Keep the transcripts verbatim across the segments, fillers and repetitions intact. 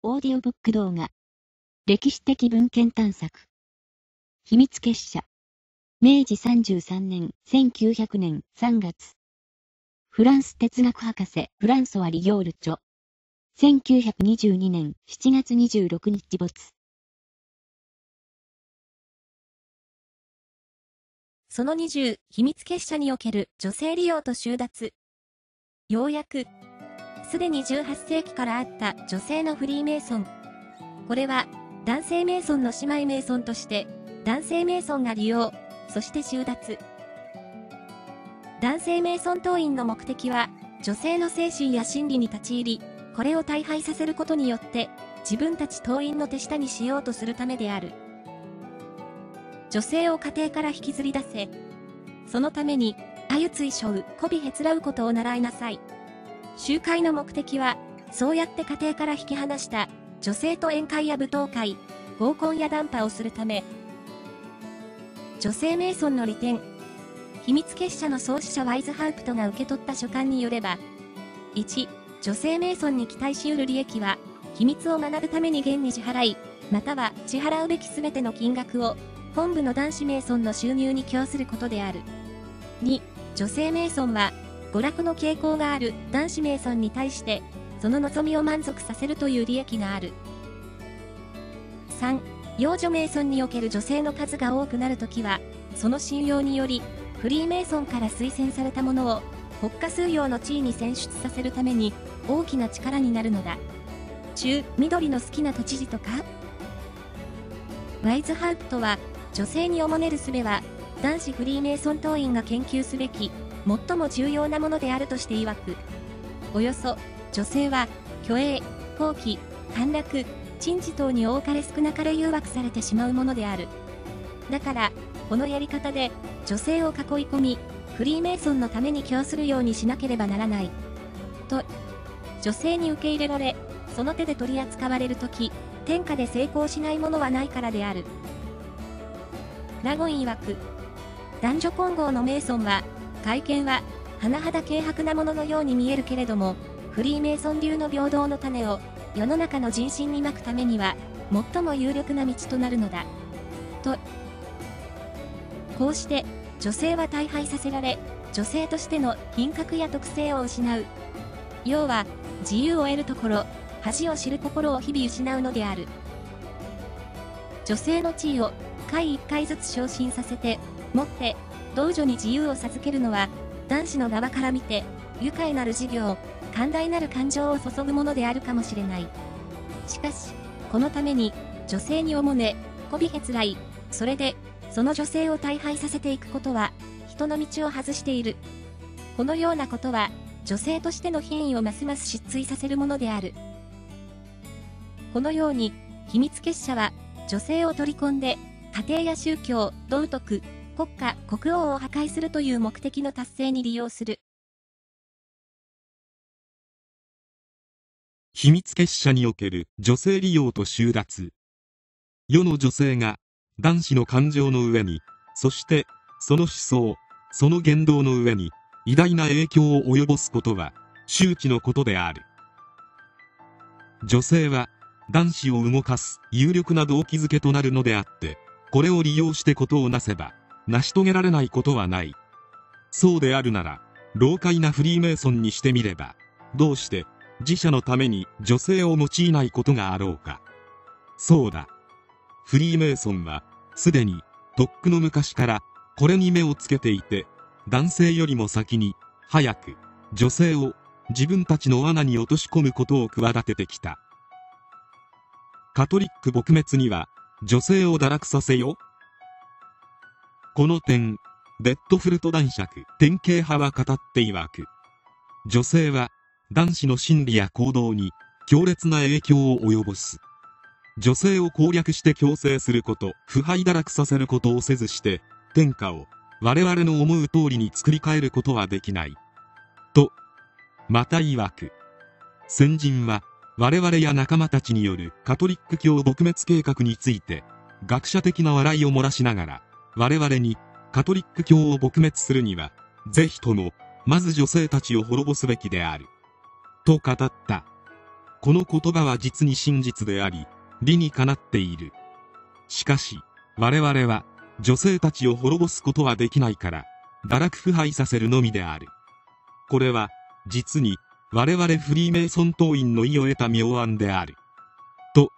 オーディオブック動画。歴史的文献探索。秘密結社。めいじさんじゅうさんねん、せんきゅうひゃくねんさんがつ。フランス哲学博士フランソワ・リヨール著。せんきゅうひゃくにじゅうにねんしちがつにじゅうろくにち没。 そのにじゅう、秘密結社における女性利用と収奪。要約。すでにじゅうはっせいきからあった女性のフリーメイソン。これは、男性メイソンの姉妹メイソンとして、男性メイソンが利用、そして収奪。男性メイソン党員の目的は、女性の精神や心理に立ち入り、これを大敗させることによって、自分たち党員の手下にしようとするためである。女性を家庭から引きずり出せ。そのために、あゆついしょう、こびへつらうことを習いなさい。集会の目的は、そうやって家庭から引き離した女性と宴会や舞踏会、合コンや談判をするため。女性メイソンの利点。秘密結社の創始者ワイズハウプトが受け取った書簡によれば、いち、女性メイソンに期待し得る利益は、秘密を学ぶために現に支払い、または支払うべきすべての金額を、本部の男子メイソンの収入に供することである。に、女性メイソンは、娯楽の傾向がある男子メイソンに対して、その望みを満足させるという利益がある。さん、幼女メイソンにおける女性の数が多くなるときは、その信用により、フリーメイソンから推薦されたものを、国家枢要の地位に選出させるために、大きな力になるのだ。中、緑の好きな都知事とか？ワイズハウプトは、女性におもねる術は、男子フリーメイソン党員が研究すべき、最も重要なものであるとして曰く。およそ、女性は、虚栄、好奇、陥落、珍事等に多かれ少なかれ誘惑されてしまうものである。だから、このやり方で、女性を囲い込み、フリーメイソンのために供するようにしなければならない。と、女性に受け入れられ、その手で取り扱われるとき、天下で成功しないものはないからである。ラゴン曰く、男女混合のメイソンは、外見は、甚だ軽薄なもののように見えるけれども、フリーメイソン流の平等の種を、世の中の人心にまくためには、最も有力な道となるのだ。と、こうして、女性は大敗させられ、女性としての品格や特性を失う。要は、自由を得るところ、恥を知る心を日々失うのである。女性の地位を、回一回ずつ昇進させて、もって、同女に自由を授けるのは、男子の側から見て、愉快なる事業、寛大なる感情を注ぐものであるかもしれない。しかし、このために、女性におもね、こびへつらい、それで、その女性を大敗させていくことは、人の道を外している。このようなことは、女性としての品位をますます失墜させるものである。このように、秘密結社は、女性を取り込んで、家庭や宗教、道徳、国家、国王を破壊するという目的の達成に利用する。 秘密結社における女性利用と収奪。世の女性が男子の感情の上に、そしてその思想、その言動の上に偉大な影響を及ぼすことは周知のことである。女性は男子を動かす有力な動機づけとなるのであって、これを利用してことをなせば成し遂げられないことはない。そうであるなら、老快なフリーメイソンにしてみれば、どうして自社のために女性を用いないことがあろうか。そうだ。フリーメイソンは、すでに、とっくの昔から、これに目をつけていて、男性よりも先に、早く、女性を、自分たちの罠に落とし込むことを企ててきた。カトリック撲滅には、女性を堕落させよ。この点、レッドフルト男爵典型派は語って曰く、女性は、男子の心理や行動に強烈な影響を及ぼす。女性を攻略して強制すること、腐敗堕落させることをせずして、天下を我々の思う通りに作り変えることはできない。と、また曰く、先人は我々や仲間たちによるカトリック教撲滅計画について、学者的な笑いを漏らしながら、我々にカトリック教を撲滅するには、ぜひとも、まず女性たちを滅ぼすべきである。と語った。 この言葉は実に真実であり、理にかなっている。しかし、我々は、女性たちを滅ぼすことはできないから、堕落腐敗させるのみである。これは、実に、我々フリーメイソン党員の意を得た妙案である。と。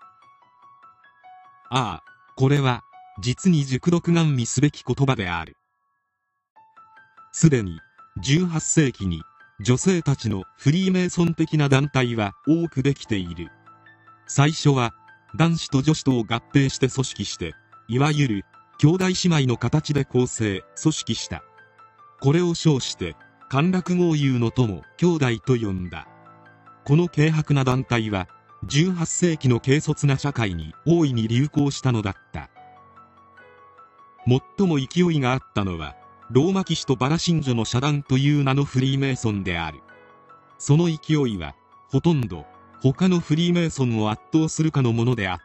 ああ、これは、実に熟読眼見すべき言葉である。すでに、じゅうはっせいきに、女性たちのフリーメイソン的な団体は多くできている。最初は、男子と女子とを合併して組織して、いわゆる、兄弟姉妹の形で構成、組織した。これを称して、陥落豪遊の友、兄弟と呼んだ。この軽薄な団体は、じゅうはっせいきの軽率な社会に大いに流行したのだった。最も勢いがあったのは、ローマ騎士とバラ神女の社団という名のフリーメイソンである。その勢いは、ほとんど、他のフリーメイソンを圧倒するかのものであった。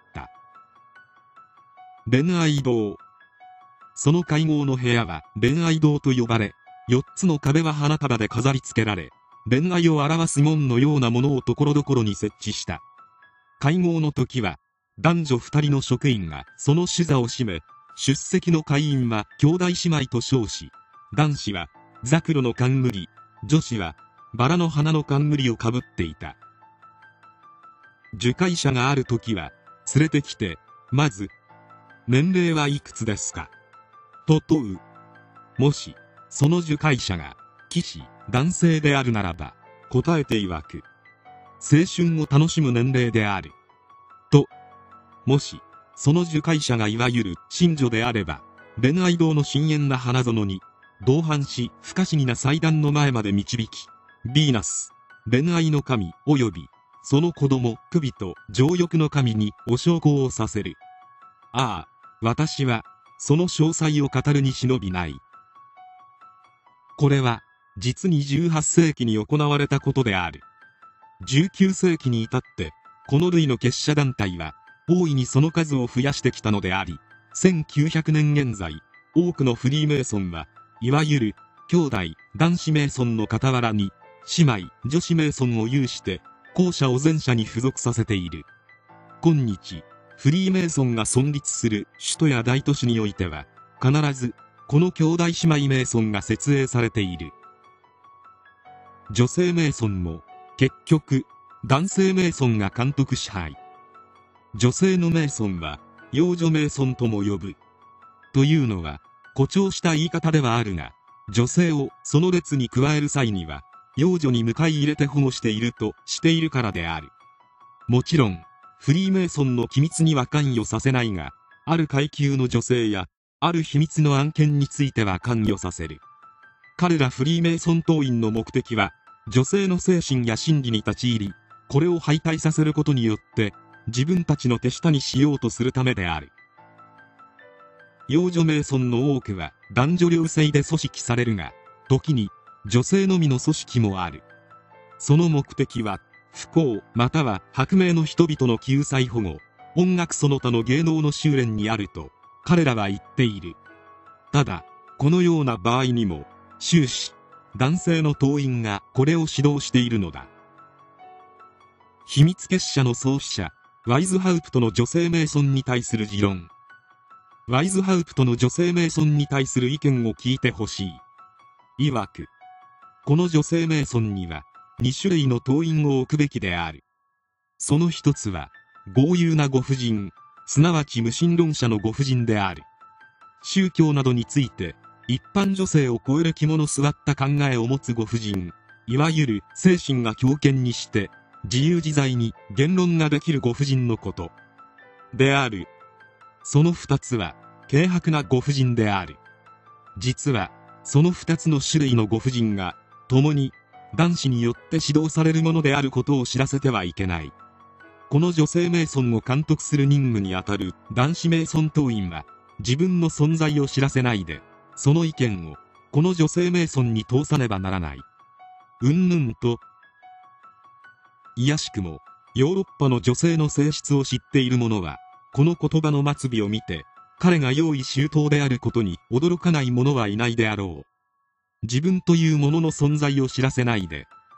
恋愛堂。その会合の部屋は恋愛堂と呼ばれ、よっつの壁は花束で飾り付けられ、恋愛を表す門のようなものをところどころに設置した。会合の時は、男女二人の職員がその主座を占め、出席の会員は兄弟姉妹と称し、男子はザクロの冠、女子はバラの花の冠をかぶっていた。受会者がある時は、連れてきて、まず、年齢はいくつですかと問う。もし、その受会者が、騎士、男性であるならば、答えて曰く、青春を楽しむ年齢である。と、もし、その受会者がいわゆる神女であれば、恋愛堂の深遠な花園に、同伴し不可思議な祭壇の前まで導き、ヴィーナス、恋愛の神及び、その子供、クビと情欲の神にお焼香をさせる。ああ、私は、その詳細を語るに忍びない。これは、実にじゅうはっせいきに行われたことである。じゅうきゅうせいきに至って、この類の結社団体は、大いにその数を増やしてきたのであり、せんきゅうひゃくねん現在、多くのフリーメイソンは、いわゆる、兄弟、男子メイソンの傍らに、姉妹、女子メイソンを有して、後者を前者に付属させている。今日、フリーメイソンが存立する首都や大都市においては、必ず、この兄弟姉妹メイソンが設営されている。女性メイソンも、結局、男性メイソンが監督支配。女性のメイソンは、幼女メイソンとも呼ぶ。というのは、誇張した言い方ではあるが、女性をその列に加える際には、幼女に迎え入れて保護しているとしているからである。もちろん、フリーメイソンの機密には関与させないが、ある階級の女性や、ある秘密の案件については関与させる。彼らフリーメイソン党員の目的は、女性の精神や心理に立ち入り、これを敗退させることによって、自分たちの手下にしようとするためである。幼女メイソンの多くは男女両性で組織されるが、時に女性のみの組織もある。その目的は、不幸または薄命の人々の救済保護、音楽その他の芸能の修練にあると、彼らは言っている。ただ、このような場合にも、終始、男性の党員がこれを指導しているのだ。秘密結社の創始者、ワイズハウプトの女性メイソンに対する持論。ワイズハウプトの女性メイソンに対する意見を聞いてほしい。曰く、この女性メイソンには、に種類の党員を置くべきである。その一つは、豪遊なご婦人、すなわち無神論者のご婦人である。宗教などについて、一般女性を超える肝の据わった考えを持つご婦人、いわゆる精神が強権にして、自由自在に言論ができるご婦人のこと。である。その二つは、軽薄なご婦人である。実は、その二つの種類のご婦人が、共に、男子によって指導されるものであることを知らせてはいけない。この女性メイソンを監督する任務にあたる男子メイソン党員は、自分の存在を知らせないで、その意見を、この女性メイソンに通さねばならない。うんぬんと、いやしくも、ヨーロッパの女性の性質を知っている者は、この言葉の末尾を見て、彼が用意周到であることに驚かない者はいないであろう。自分というものの存在を知らせないで、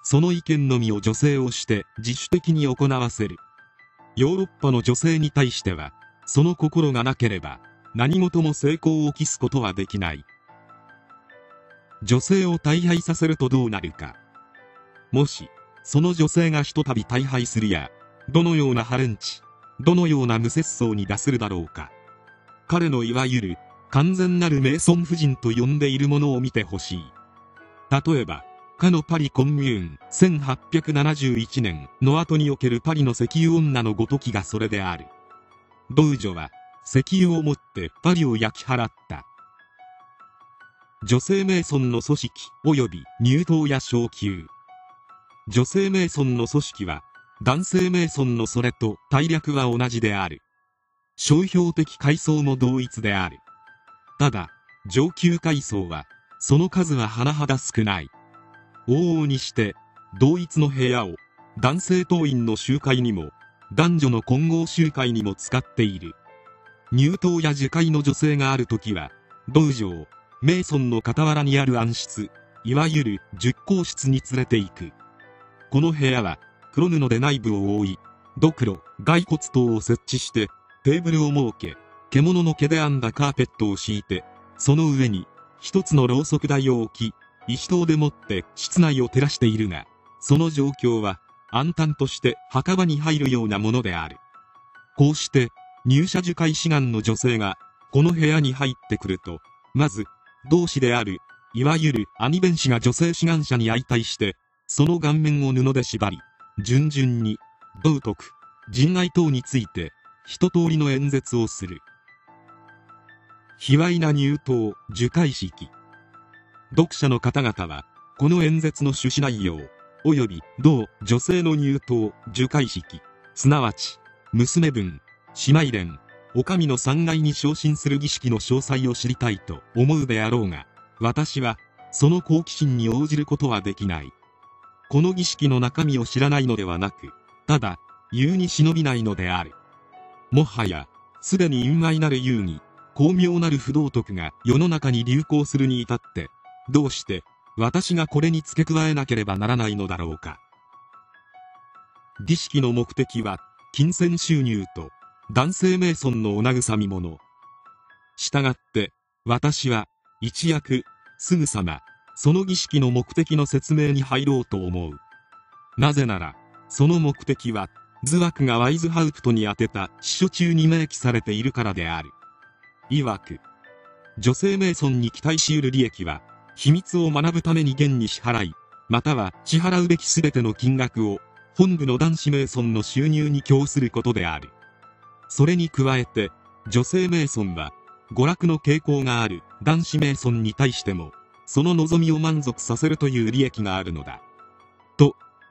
その意見のみを女性をして自主的に行わせる。ヨーロッパの女性に対しては、その心がなければ何事も成功を期すことはできない。女性を大敗させるとどうなるか。もしその女性がひとたび大敗するや、どのようなハレンチ、どのような無節操に出するだろうか。彼のいわゆる完全なるメイソン夫人と呼んでいるものを見てほしい。例えばかのパリコンミューンせんはっぴゃくななじゅういちねんの後におけるパリの石油女のごときがそれである。同女は石油をもってパリを焼き払った。女性メイソンの組織及び入党や昇給。女性メイソンの組織は男性メイソンのそれと大略は同じである。商標的階層も同一である。ただ上級階層はその数は甚だ少ない。往々にして同一の部屋を男性党員の集会にも男女の混合集会にも使っている。入党や受会の女性があるときは道場メイソンの傍らにある暗室、いわゆる熟考室に連れて行く。この部屋は黒布で内部を覆い、ドクロ、骸骨等を設置してテーブルを設け、獣の毛で編んだカーペットを敷いて、その上に一つのろうそく台を置き、石灯でもって室内を照らしているが、その状況は暗淡として墓場に入るようなものである。こうして入社受会志願の女性がこの部屋に入ってくると、まず同志であるいわゆる兄弁士が女性志願者に相対して、その顔面を布で縛り、順々に道徳、仁愛等について一通りの演説をする。卑猥な入党受会式。読者の方々はこの演説の趣旨内容及び同女性の入党受会式、すなわち娘分、姉妹連、お上の三階に昇進する儀式の詳細を知りたいと思うであろうが、私はその好奇心に応じることはできない。この儀式の中身を知らないのではなく、ただ言うに忍びないのである。もはやすでに隠昧なる遊戯、巧妙なる不道徳が世の中に流行するに至って、どうして私がこれに付け加えなければならないのだろうか。儀式の目的は金銭収入と男性メイソンのお慰み者。したがって私は一躍すぐさまその儀式の目的の説明に入ろうと思う。なぜならその目的はズワクがワイズハウプトに宛てた司書中に明記されているからである。曰く、女性メイソンに期待し得る利益は秘密を学ぶために現に支払い、または支払うべきすべての金額を本部の男子メイソンの収入に供することである。それに加えて女性メイソンは娯楽の傾向がある男子メイソンに対してもその望みを満足させるという利益があるのだ。と、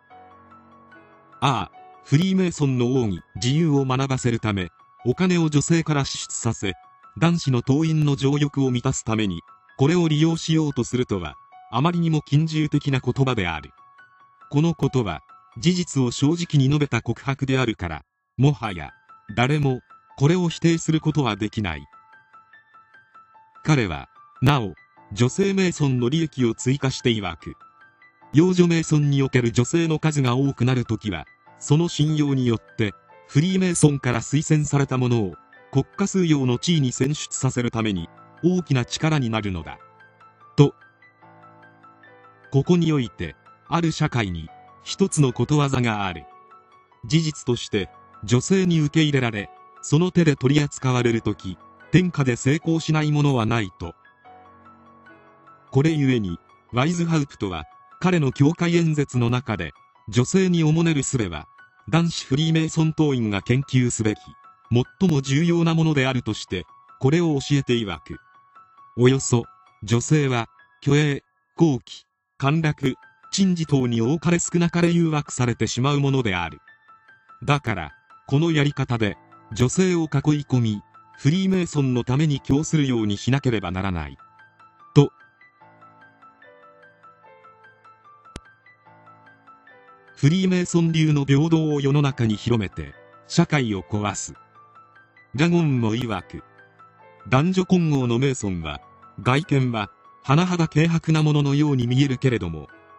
ああ、フリーメイソンの奥義自由を学ばせるためお金を女性から支出させ、男子の党員の情欲を満たすためにこれを利用しようとするとはあまりにも近従的な言葉である。このことは事実を正直に述べた告白であるから、もはや誰もこれを否定することはできない。彼はなお女性メイソンの利益を追加して曰く、幼女メイソンにおける女性の数が多くなるときはその信用によってフリーメイソンから推薦されたものを国家数用の地位に選出させるために大きな力になるのだ。と、ここにおいてある社会に一つのことわざがある。事実として女性に受け入れられその手で取り扱われるとき天下で成功しないものはないと。これゆえにワイズハウプトは彼の教会演説の中で、女性におもねる術は男子フリーメイソン党員が研究すべき最も重要なものであるとしてこれを教えて曰く、およそ女性は虚栄、好奇、陥落、珍事等に多かれ少なかれ誘惑されてしまうものである。だからこのやり方で女性を囲い込みフリーメイソンのために供するようにしなければならない。と、フリーメイソン流の平等を世の中に広めて社会を壊す。ラゴンも曰く、男女混合のメイソンは外見は甚だ軽薄なもののように見えるけれども、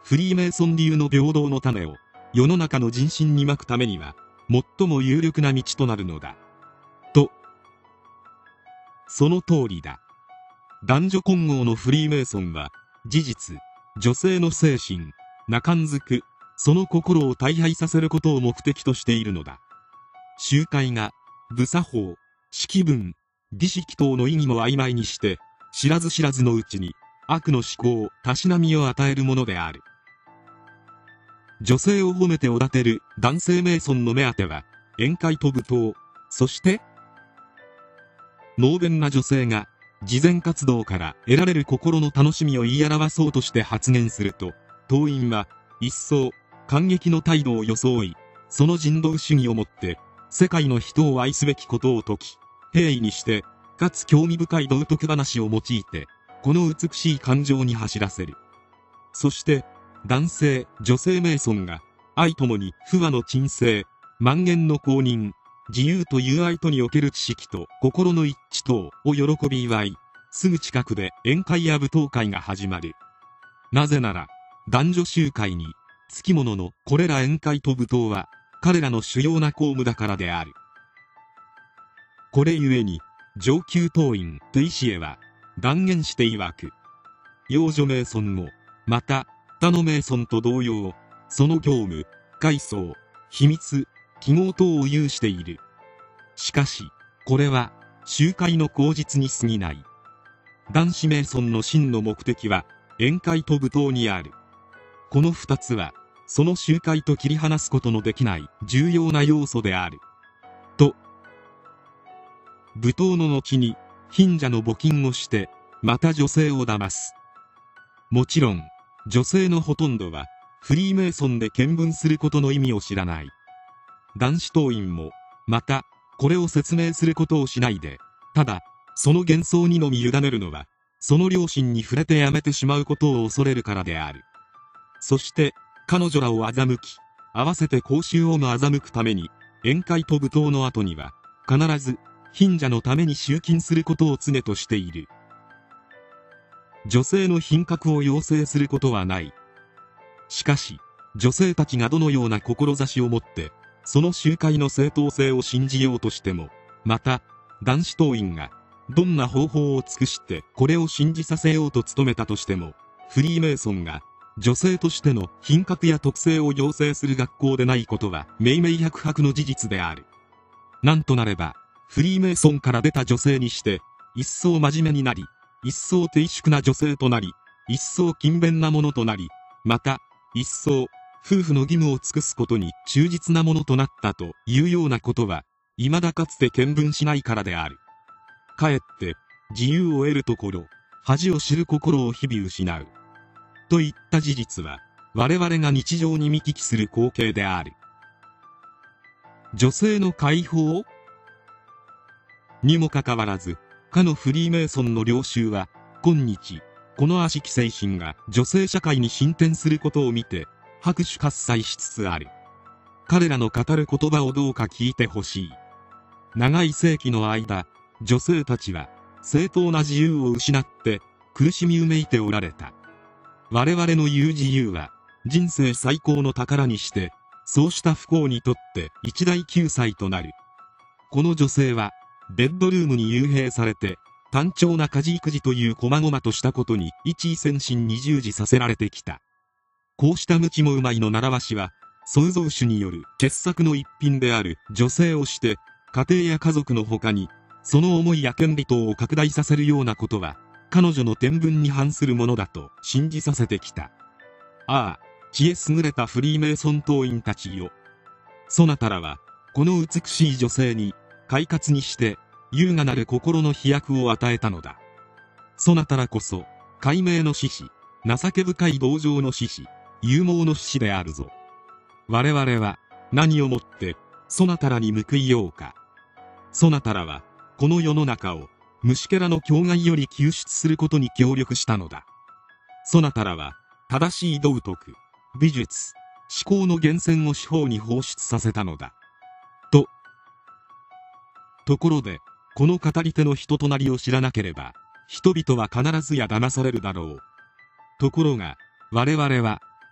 フリーメイソン流の平等の種を世の中の人心にまくためには最も有力な道となるのだ。と、その通りだ。男女混合のフリーメイソンは事実、女性の精神、中んづく、その心を大敗させることを目的としているのだ。集会が部作法、式文、儀式等の意義も曖昧にして知らず知らずのうちに悪の思考、たしなみを与えるものである。女性を褒めておだてる男性メイソンの目当ては宴会と舞踏、そして能弁な女性が慈善活動から得られる心の楽しみを言い表そうとして発言すると、党員は一層感激の態度を装い、その人道主義をもって世界の人を愛すべきことを説き、平易にしてかつ興味深い道徳話を用いてこの美しい感情に走らせる。そして男性女性メイソンが愛ともに不和の鎮静、万元の公認、自由と友愛とにおける知識と心の一致等を喜び祝い、すぐ近くで宴会や舞踏会が始まる。なぜなら男女集会につきもののこれら宴会と舞踏は彼らの主要な公務だからである。これゆえに上級党員トゥイシエは断言して曰く、幼女メイソンもまた他のメイソンと同様、その業務、階層、秘密、記号等を有している。しかしこれは集会の口実に過ぎない。男子メイソンの真の目的は宴会と舞踏にある。この二つはその集会と切り離すことのできない重要な要素である。と、舞踏の後に貧者の募金をしてまた女性を騙す。もちろん女性のほとんどはフリーメイソンで見聞することの意味を知らない。男子党員もまたこれを説明することをしないで、ただその幻想にのみ委ねるのはその良心に触れてやめてしまうことを恐れるからである。そして彼女らを欺き、合わせて公衆をも欺くために宴会と舞踏の後には必ず貧者のために集金することを常としている。女性の品格を要請することはない。しかし女性たちがどのような志を持ってその集会の正当性を信じようとしても、また男子党員がどんな方法を尽くしてこれを信じさせようと努めたとしても、フリーメイソンが女性としての品格や特性を養成する学校でないことは明々白々の事実である。なんとなればフリーメイソンから出た女性にして一層真面目になり、一層低粛な女性となり、一層勤勉なものとなり、また一層夫婦の義務を尽くすことに忠実なものとなったというようなことは未だかつて見聞しないからである。かえって自由を得るところ、恥を知る心を日々失うといった事実は我々が日常に見聞きする光景である。女性の解放にもかかわらず、かのフリーメイソンの領袖は今日この悪しき精神が女性社会に進展することを見て拍手喝采しつつある。彼らの語る言葉をどうか聞いてほしい。長い世紀の間、女性たちは正当な自由を失って苦しみうめいておられた。我々の言う自由は人生最高の宝にして、そうした不幸にとって一大救済となる。この女性はベッドルームに幽閉されて単調な家事育児という細々としたことに一意専心に従事させられてきた。こうした無知もうまいの習わしは創造主による傑作の一品である女性をして家庭や家族の他にその思いや権利等を拡大させるようなことは彼女の天分に反するものだと信じさせてきた。ああ、知恵優れたフリーメイソン党員たちよ。そなたらはこの美しい女性に快活にして優雅なる心の飛躍を与えたのだ。そなたらこそ解明の志士、情け深い同情の志士、勇猛の志士であるぞ。我々は何をもってそなたらに報いようか。そなたらはこの世の中を虫けらの境外より救出することに協力したのだ。そなたらは正しい道徳、美術、思考の源泉を四方に放出させたのだ。と、ところで、この語り手の人となりを知らなければ、人々は必ずや騙されるだろう。ところが、我々は、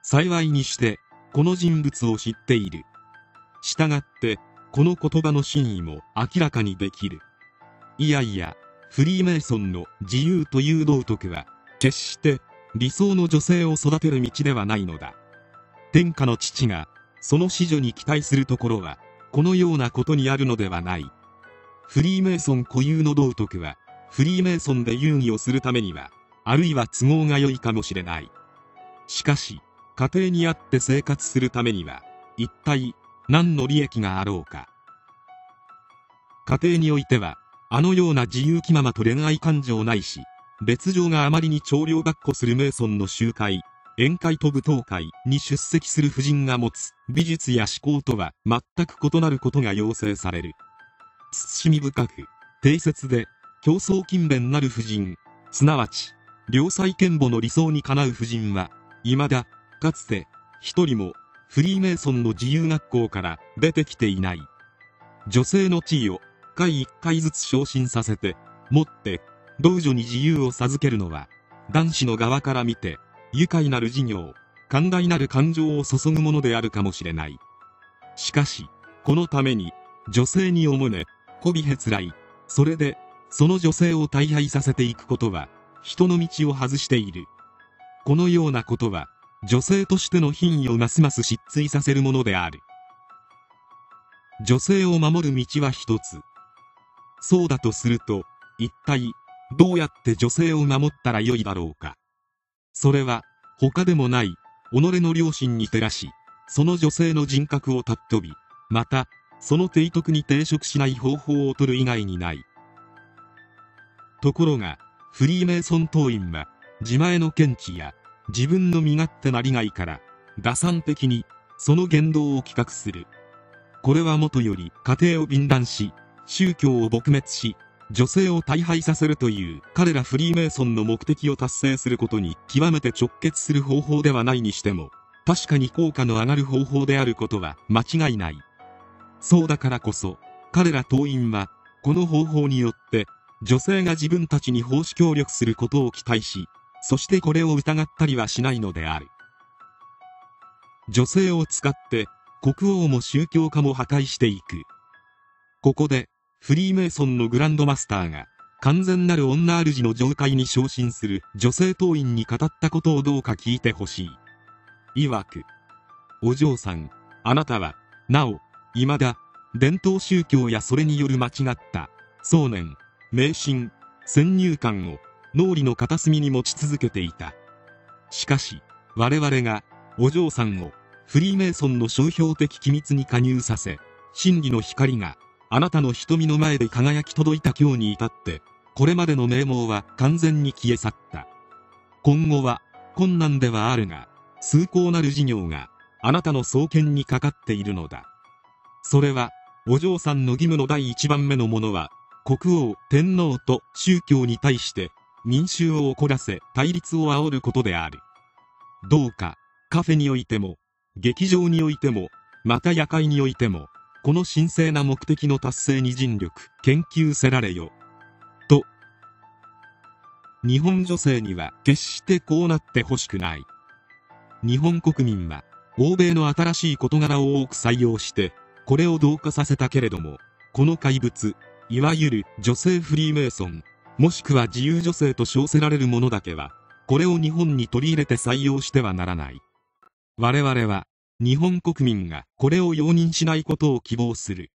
幸いにしてこの人物を知っている。したがってこの言葉の真意も明らかにできる。いやいや、フリーメイソンの自由という道徳は決して理想の女性を育てる道ではないのだ。天下の父がその子女に期待するところはこのようなことにあるのではない。フリーメイソン固有の道徳はフリーメイソンで遊戯をするためにはあるいは都合が良いかもしれない。しかし家庭にあって生活するためには一体何の利益があろうか。家庭においてはあのような自由気ままと恋愛感情ないし、別状があまりに長領抱っこするメイソンの集会、宴会と舞踏会に出席する婦人が持つ美術や思考とは全く異なることが要請される。慎み深く定説で競争勤勉なる婦人、すなわち良妻賢母の理想にかなう婦人は未だかつて一人もフリーメイソンの自由学校から出てきていない。女性の地位を回一回ずつ昇進させてもって同女に自由を授けるのは男子の側から見て愉快なる事業、寛大なる感情を注ぐものであるかもしれない。しかしこのために女性におもね媚びへつらい、それでその女性を大敗させていくことは人の道を外している。このようなことは女性としての品位をますます失墜させるものである。女性を守る道は一つ。そうだとすると一体どうやって女性を守ったらよいだろうか。それは他でもない己の良心に照らし、その女性の人格を尊び、またその提督に抵触しない方法を取る以外にない。ところがフリーメイソン党員は自前の見地や自分の身勝手な利害から打算的にその言動を企画する。これはもとより家庭を分断し、宗教を撲滅し、女性を大敗させるという彼らフリーメイソンの目的を達成することに極めて直結する方法ではないにしても、確かに効果の上がる方法であることは間違いない。そうだからこそ彼ら党員はこの方法によって女性が自分たちに奉仕協力することを期待し、そしてこれを疑ったりはしないのである。女性を使って国王も宗教家も破壊していく。ここでフリーメイソンのグランドマスターが完全なる女主の上階に昇進する女性党員に語ったことをどうか聞いてほしい。曰く、お嬢さん、あなたはなお未だ伝統宗教やそれによる間違った想念、迷信、先入観を脳裏の片隅に持ち続けていた。しかし我々がお嬢さんをフリーメイソンの商標的機密に加入させ、真理の光があなたの瞳の前で輝き届いた今日に至って、これまでの名門は完全に消え去った。今後は困難ではあるが崇高なる事業があなたの双肩にかかっているのだ。それはお嬢さんの義務の第一番目のものは、国王天皇と宗教に対して民衆を怒らせ対立を煽ることである。どうかカフェにおいても劇場においてもまた夜会においてもこの神聖な目的の達成に尽力研究せられよと。日本女性には決してこうなってほしくない。日本国民は欧米の新しい事柄を多く採用してこれを同化させたけれども、この怪物、いわゆる女性フリーメイソン、もしくは自由女性と称せられるものだけはこれを日本に取り入れて採用してはならない。我々は日本国民がこれを容認しないことを希望する。